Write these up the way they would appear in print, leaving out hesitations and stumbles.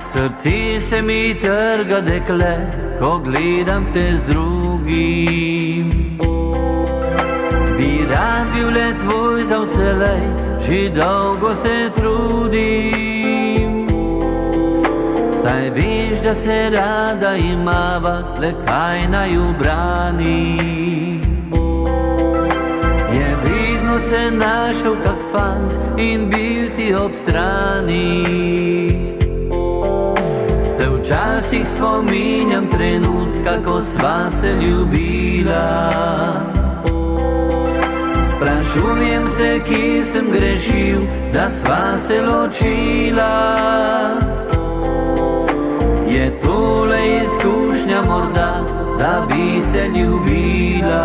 Srce se mi trga, dekle, ko gledam te z drugim. Bi rad bil le tvoj za vselej, že dolgo se trudim. Saj veš, da se rada imava, le kaj naj ubrani. Je vedno se našel kak fant in bil ti ob strani. Se včasih spominjam trenutka, ko sva se ljubila. Sprašujem se, kje sem grešil, da sva se ločila. Je tole izkušnja morda, da bi se ljubila?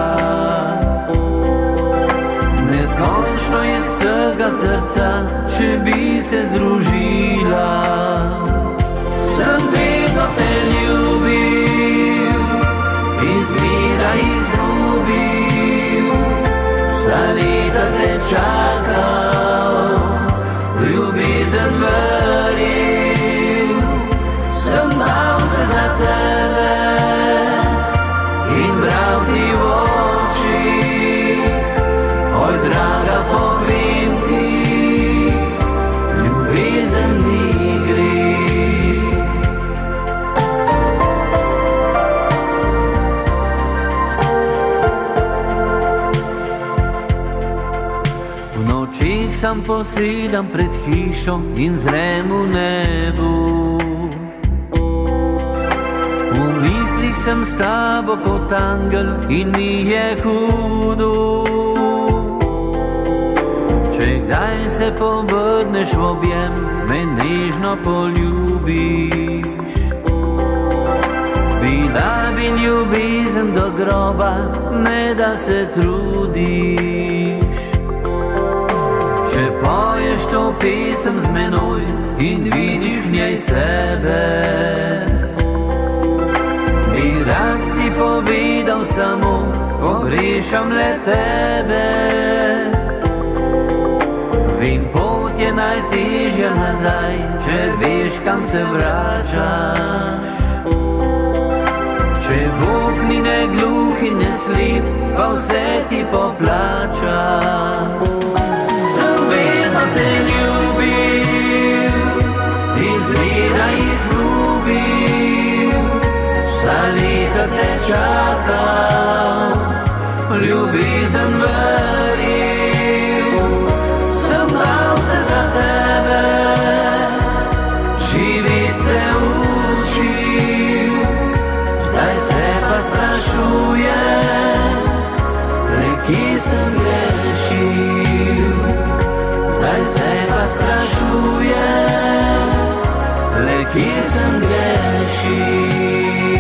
Neskončno iz vsega srca, če bi se združila. Sem vedno te ljubil, izvira izgubil, vsa leta te čakal, ljubezen verjel. Sem dal se za tebe in bral ti v oči. Oj, draga, povem ti, ljubezen ni greh. V nočih sam posedam pred hišo in zrem v nebu. V mislih sem s tabo kot angel in mi je hudo. Če kdaj se povrneš v objem, me nežno poljubiš. Bila bi ljubezen do groba, ne da se trudiš. Če poješ to pesem z menoj in vidiš v njej sebe, bi rad ti povedal samo, pogrešam le tebe. Vem, pot je najtežja nazaj, če veš, kam se vračaš. Če Bog ni ne gluh in ne slep, pa vse ti poplača. Sem vedno te ljubil, izvira izgubil, vsa leta te čakal, ljubezen verjel. Sem dal se za tebe, živeti te učil. Zdaj se pa sprašujem, le kje sem grešil. Zdaj se pa sprašujem, le kje sem grešil.